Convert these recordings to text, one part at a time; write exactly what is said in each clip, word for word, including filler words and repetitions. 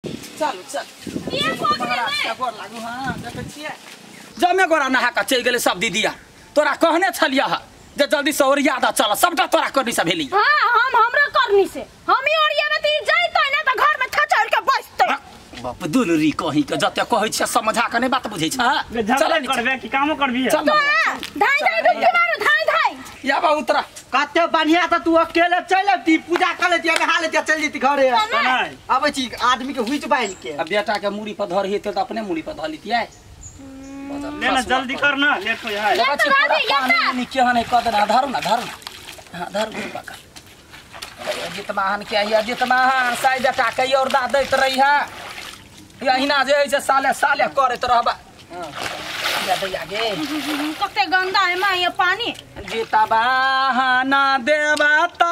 चल चल ये पोखरी में गोर लागू हां देखे छिए जमे गोरा नहा के चल गेले सब दीदिया तोरा कहने छलिया ह जे जल्दी से और याद चल सबटा तोरा करनी से भेली। हां हम हमरा करनी से हम ही ओरिया में ती जाई त ना त घर में छचड़ के बैठते बाप दुलरी कहि के जते कहै छ समझा के नै बात बुझै छ चल करबे कि कामो करबी तो धाई धाई दुख के मारो धाई धाई या बा उतरा कते बढ़िया त तू अकेले चल ती पूजा कर लेती नहा लेती चल जेती घरे नहीं आबै छी आदमी के हुइच बाइल के अब बेटा के मुड़ी पर धर हेते त अपने मुड़ी पर धर लेती है लेना जल्दी कर ना लेट हो जाए या तो राधे या ना नीचे हने कद ना धर ना धर हां धर गुरु पका जितमाहन के या जितमाहन साई बेटा के और दा दैत रही है यहिना जे है से साले साले करत रहबा हां या दे आगे कते गंदा है मां ये पानी जितमाहन देवता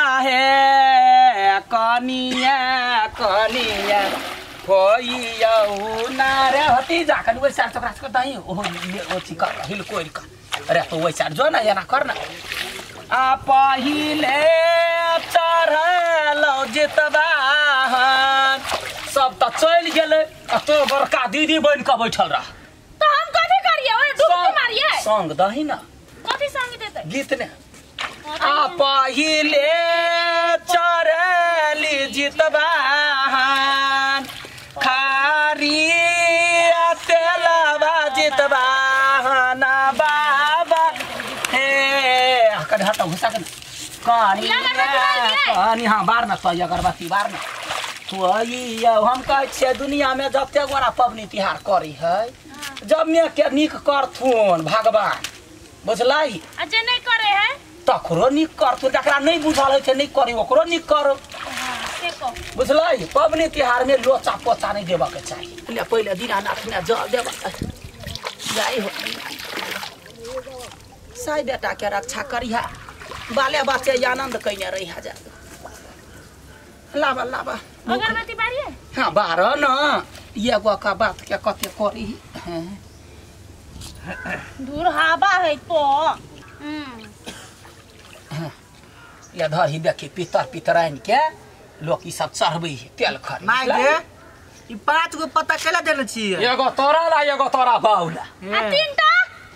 है कनिया कनिया होई यौ नारे हती जाकन वो सार चक्रास को दाई ओ ओ चिका हिल कोई का अरे तो वो सार जो ना या ना करना आ पहिले चढ़लो जितबाहन सब त चल गेले आ तो बड़का दीदी बन के बैठल रह तो हम कथि करिए ओए डुबकी मारिए संग दही ना कथि संग देते गीत ने आ पहिले चढ़ली जितबाहन खारी तेलवा जितबाहन बाबा हे कद हटा घुसा के कहानी कहानी हां बार में तो अगरबत्ती बार में तो ये हम कह छे दुनिया में जते गोरा पबनी तिहार करी है जब में के निक करथुन भगवान बुझलाई अजे नहीं करे है तकरो निक करथुन जकरा नहीं बुझल है से नहीं करी ओकरो निक करो बुझलाई पबनी तिहार में लोचा पोचा नहीं देबा के चाहिए ले पहले दीनानाथ ने जल देबा जाई हो साई बेटा के रक्षा करिहा बाले बच्चे आनंद कइने रहिहा जा लाबा लाबा अगरबत्ती बारिए हां बारो न ये गो का बात के कते करी दूर हवा है तो हम या धर ही देखी पितर पितराइन के लोग ई सब चढ़बै तेल खरी माय गे ई पांच गो पता केला देले छी एगो तोरा ला एगो तोरा बाउला आ तीनटा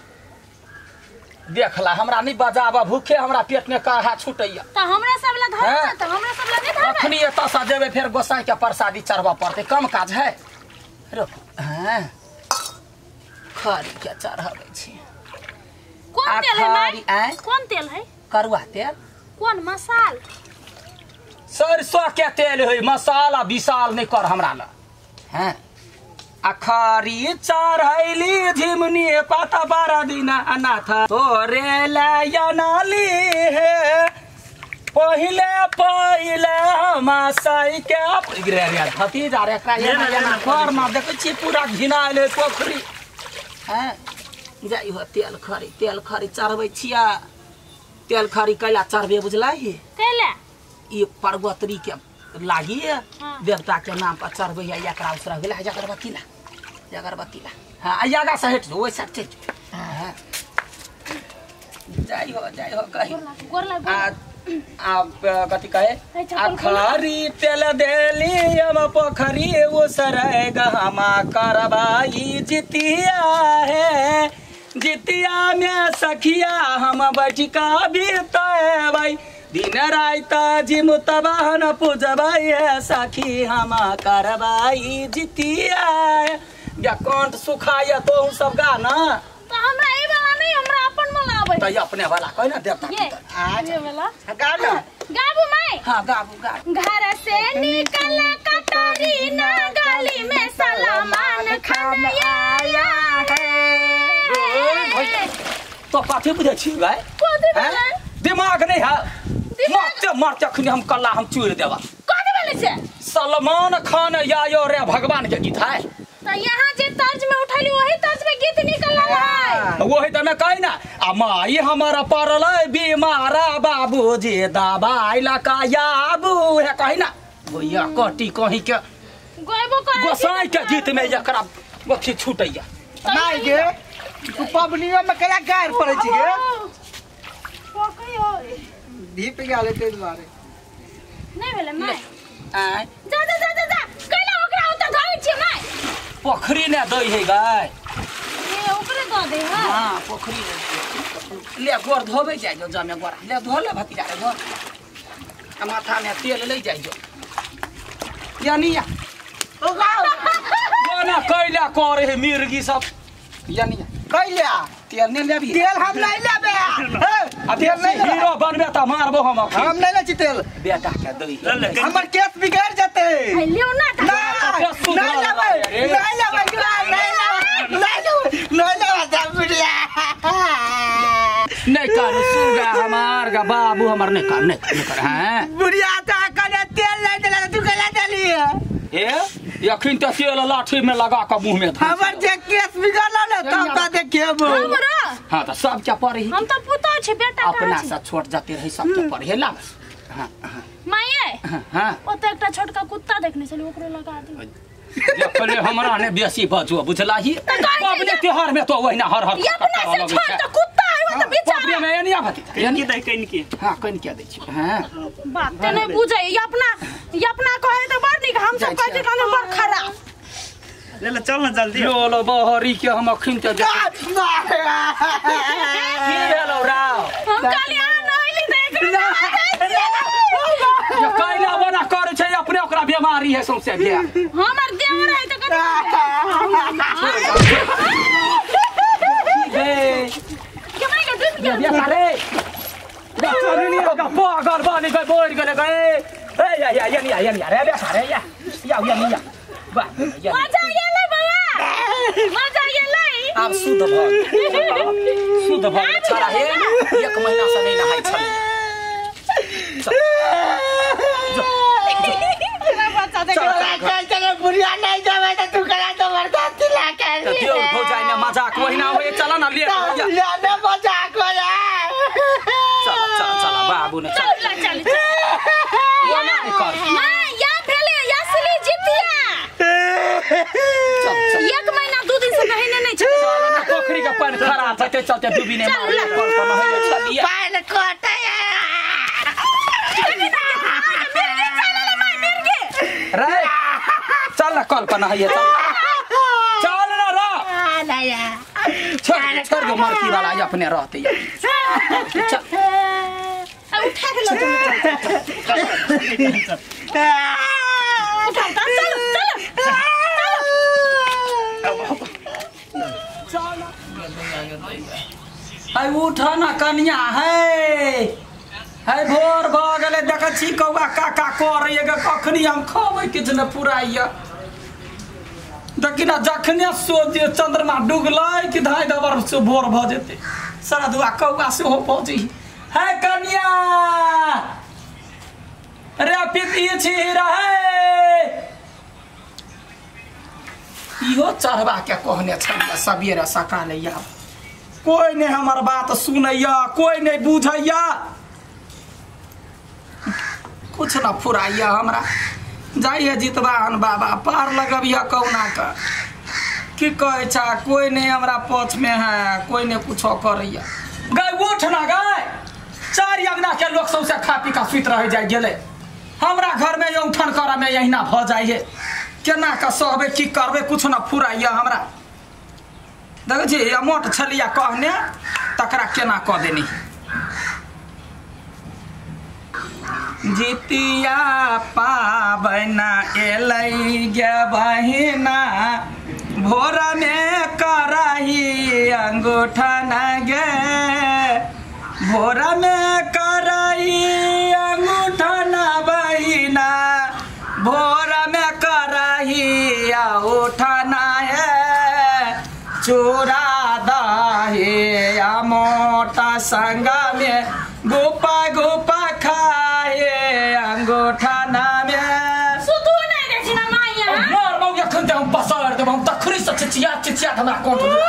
देखला हमरा नहीं बजाबा भूखे हमरा पेट में काढ़ा छूटैया त हमरा सब ला धर त हमरा सब ला नहीं धर अखनी एत सा जेबे फिर गोसाई के प्रसादी चढ़बा पड़ते कम काज है रुक हां खरी के चढ़ाबै छी कौन तेल है खरी माय कौन तेल है करुआ तेल कौन मसाल सरसों के तेल है मसाला विशाल नहीं कर हमरा ला हैं अखरी चढ़ैली झिमनी पाता बारह दिन अनाथ तोरे लयनाली है पहिले पहिले मासाई के गिरे रे धती जा रे एकरा ये घर में देख छी पूरा घिनाइले पोखरी हैं जाई हो तेल खरी तेल खरी चढ़बै छिया तेल खरी कैला चढ़बे बुझलाई कैला ई पर्वतरी के लागी देवता के नाम पर चढ़बै या एकरा उसरा गेला अगरबत्ती ला अगरबत्ती ला हां आगा से हट ओइ साइड चल हां जाई हो जाई हो कहि गोर लाग आप कथी कहे अखरी तेल देली हम पोखरी उसरै गहमा करबाई जितिया है जितिया में सखिया हम बैठिका बीतबै दिन रात जिमुतबाहन पूजबै सखी हम करबाई जितिया या कंठ सुखाय तो सब गाना तो हमरा ई वाला नहीं हमरा अपन वाला आबै त अपने वाला कहि ना देवता ये ये वाला गाना गाबू माय हां गाबू गाबू घर से निकल कटारी ना गली में सलामान खान आया है तो कथी बुझे छी भाई कथी बोले दिमाग नहीं है मरते मरते अखनी हम कल्ला हम चूर देबा कथी बोले छे सलमान खान यायो रे भगवान के गीत है तो यहाँ जे तर्ज में उठली वही तर्ज में गीत निकल रहा है वही तो मैं कही ना आ माई हमारा पड़ल बीमारा बाबूजी दवाई लका याबू है कही ना भैया कटी कहीं के गोइबो करे गोसाई के गीत में एकरा अथी छूटैया माय गे तू पबनियो में केला गार पड़े छी गे पकई हो दीप गाले ते दुआरे नहीं भेले माय आ जा जा जा जा कैला ओकरा पोखरी ने दई है गाय ये ऊपर दो दे हां हां पोखरी ले गोर धोबे जाय जो जमे गोर ले धो ले भतीजा रे धो आ माथा में तेल ले जाय जो यानी या ओ गाओ कोना कैला करे है मिर्गी सब यानी कैला तेल ने लेबी तेल हम नहीं लेबे आ तेल नहीं हीरो बनबे त मारबो हम हम नहीं ले छी तेल बेटा के दई हमर केस बिगड़ जते लियो ना नहीं लेबे नहीं लेबे नहीं लेबे नहीं लेबे सब बुढ़िया नहीं कर सुगा हमार का बाबू हमार नहीं कर नहीं कर हैं बुढ़िया ता करे तेल ले देला तू केला देली ए यखिन त तेल लाठी में लगा के मुंह में हमर जे केस बिगड़ला न तब त देखेबो हमरा हां त सब क्या पढ़ी हम त पुता छी बेटा अपना से छोट जाते रही सब के पढ़े ला हां माये हां ओते एकटा छोटका कुत्ता देखने छली ओकरो लगा दे ये पहले हमरा ने बेसी बजो बुझलाही कबने त्योहार में तो वहिना हर हर ये अपना से छोट त कुत्ता है वो त बेचारा में एनिया भती कनी दे कनी के हां कनी के दै छी हां बात त नहीं बुझे ये अपना ये अपना कहे त बड़ निक हम सब कहै काने बड़ खराब ले ले चल ना जल्दी लो लो बहरी के हम अखिन त जा की हेलो राव हम कालिया नइली देख ये कैला बना करे छै अपने ओकरा बीमारी है सौंसे भे हमर देवर है त कनी बे के भाई के डूब गया ये सारे बच्चा नहीं होगा पागल बने गए बोल गए गए ए या या या या या रे सारे या या या या वाह मजा येले बाबा मजा येले आप शुद्ध भग शुद्ध भग छाड़ा है एक महीना से नहीं नहाई छल चलो बुढ़िया नहीं जावे त तू कला तो बर्दाश्त ला के देव हो जाए ना मजाक वही ना होए चला ना ले ले ले मजाक हो जाए चल चल चल बाबू ने चल चल चल वो ना कर मां या भेले असली जितिया चल चल एक महीना दो दिन से नहाने नहीं चल चल ना पोखरी का पानी खराब चलते चलते डूबी ने मार कल पर नहाए चलिए पान कोटा रे चल ना कल पर नहाए चल चल ना रा छोड़ छोड़ दो मरती वाला ये अपने रहते हैं चल अब उठा के लो उठा चल चल हाय उठा ना कन्या है हाय भोर भ गेले देख छी कौआ काका करैय ग कखनी हम खबै किछ न पुराइया देखिना जखने सोचे चंद्रमा डुगलै कि धाय दबर से भोर भ जेते साधुआ कौआ से हो पहुंची है कन्या रे पिती छी रहे इहो चढ़वा के कहने छल सबेरे सकाले या कोई नहीं हमार बात सुनैया कोई नहीं बुझैया कुछ ना फुराइया हमरा जाइए जितवाहन बाबा पार लगबिया कौना का की कहे छा कोई नहीं हमरा पछ में है कोई नहीं कुछ करैया गाय उठ ना गाय चार अंगना के लोग सबसे खा पी का सुत रह जाए गेले हमरा घर में ये उठन करा में यही ना भ जाइए केना का सहबे की करबे कुछ ना फुराइया हमरा देख जी या मोट छलिया कहने तकरा केना क देनी जितिया पाबना एलै गे बहिना भोर में कराही अंगूठा न गे भोर में कराही अंगूठा न बहिना भोर में कराही अंगूठा न है चूड़ा दही मोटा संग में गोपा गोपा खाए अंगूठा नाम सुतू नहीं रे छिना माया मार मौ यखन त हम बसर देब हम तखरी से चिचिया चिचिया हमरा कोट नींद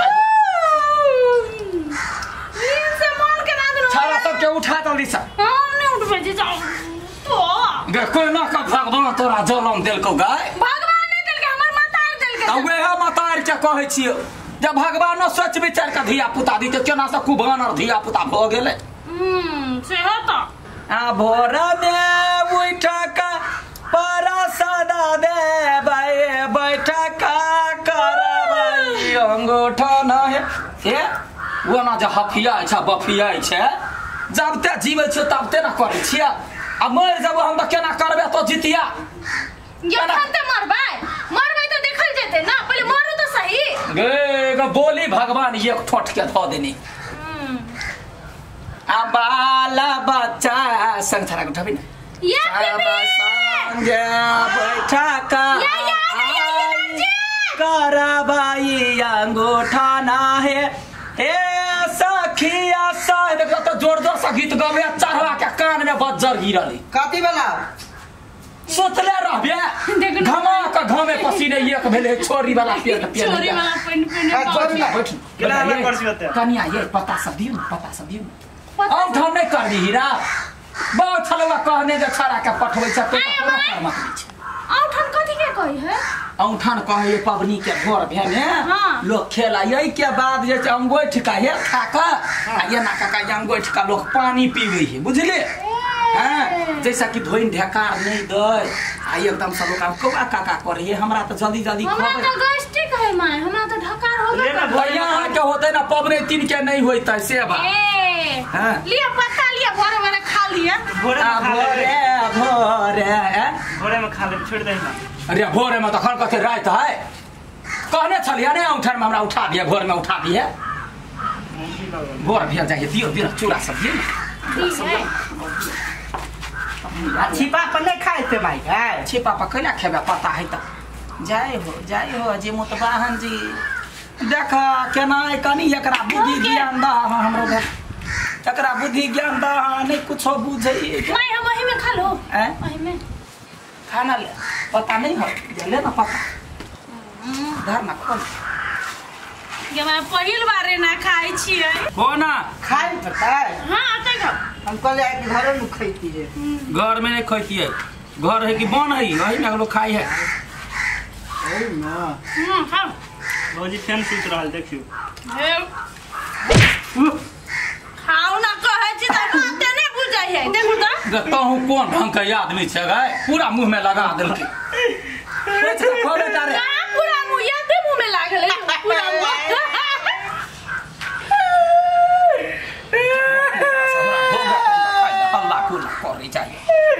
से मन के ना दो छाला सब के उठा जल्दी से हम नहीं उठ पे जाओ तो गे कोई ना का भगवान तोरा जलम देल को गाय भगवान ने दिल के हमर मातार दिल के त वेह मातार के कहै छियो जब भगवान सोच विचार के धिया पुता दी त केना से कुबानर धिया पुता भ गेलै हम्म से होता आ भोर में बैठक पर सदा दे बैठक कर अंगूठा ना है ए वो ना जे हफिया छै बफिया छै जबते जीवे छै तबते ना करे छियै आ मर जब हम त केना करबे तो जितिया यखन त मरबै मरबै त देखल जेते ना पहिले मरू त सही गे गे बोली भगवान एक ठोठ के ध देनी आ बाला बच्चा संग थरा उठाबी ना ये संग बैठा का या या करबाई अंगूठा ना है हे सखिया सा देखो तो जोर जोर से गीत गावे चढ़वा के कान में बज्जर गिरली काती वाला सोचले रहबे घमा के घमे पसीने एक भेले छोरी वाला पेड़ के पेड़ छोरी वाला पेन पेन छोरी बैठ केना अलग कर सकते कनिया ये पता सब दियो पता सब दियो हम हम नहीं कर दी हीरा बहुत छलवा कहने जे छड़ा के पठबै छ तो कर मत दी औठन कथी के कही है औठन कहे पबनी के घर भेने हाँ। लोग खेला यही के बाद जे अंगोठ का ये खा का आ ये ना का अंगोठ का लोग पानी पीवे है बुझले हां जैसा कि धोइन ढेकार नहीं दे आ एकदम सब लोग कौआ काका करे है हमरा तो जल्दी जल्दी हमरा खबर त गैस्ट्रिक है माय हमरा त ढकार हो ले ना गए भैया के होते ना पबने तीन के नहीं होता से बा ए हाँ। लिया पत्ता लिया भोरे भोरे खा लिया भोरे आ में खा ले भोरे भोरे भोरे में खा ले छोड़ दे ना अरे भोरे में तो खन कथे रात है कहने छलिया ने औठन में हमरा उठा दिया भोर में उठा दिया भोर भेल जाइए दियो दियो चूड़ा सब दियो ठीक है छिपा पर नहीं खाए थे भाई है छिपा पर कैला खेबे पता है त जय हो जय हो जी मुतबाहन जी देखा केना कनी एकरा बुद्धि ज्ञान दा हमरो दे एकरा बुद्धि ज्ञान दा नहीं कुछो बुझै माय हम वही में खा लो हैं वही में खाना ले पता नहीं हो ले ना पता धर ना खोल ये मैं पहिल बारे ना खाई छियै हो ना खाए पता है हां आते खाओ हम कल आए कि घरों में खाती है घर में नहीं खाती है घर है कि बन है वही ना लोग खाई है ओ ना हम्म खाओ भौजी फैन सुत रहल देखियो हे खाओ ना कहे छी त बाते नहीं बुझै है देखू त कहूँ कौन ढंग का आदमी छे गाय पूरा मुंह में लगा देलके खोले तारे का पूरा मुंह ये दे मुंह में लागल है पूरा मुंह अल्लाह को ना करे चाहिए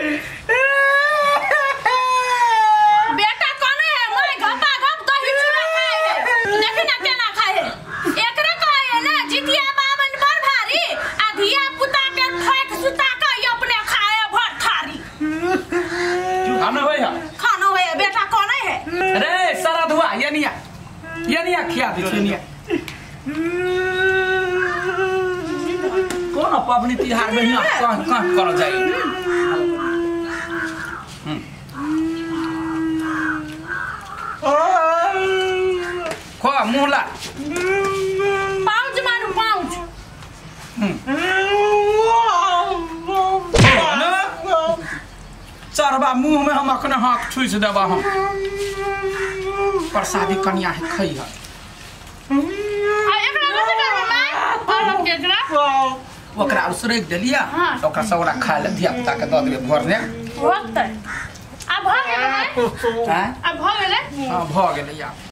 बेटा कौन है मैं घपा घप दही चूड़ा खाए है देख ना केना खाए है एकरे कहे है ना जितिया बावन पर भारी आ धिया पुता के ठोक सुता के ये अपने खाए भर थारी हमने होई है खानो है बेटा कौन है रे सारा धुआ ये निया ये निया खिया दे छे निया कौन पबनी तिहार में हिया कहां कहां कर जाई खो मुहला पाउच मारू पाउच चरबा मुंह में हम अपने हाथ ठुस देबा हम प्रसादी कन्या है खई है आ एकरा कथि करबे माय और हम केकरा ओकरा उसरेक देलिया हाँ। ओकरा सौरा खा ले धिया पुता के दऽ देबे भोर ने होतै आ भ गेलै हैं आ भ गेलै हां भ गेलै या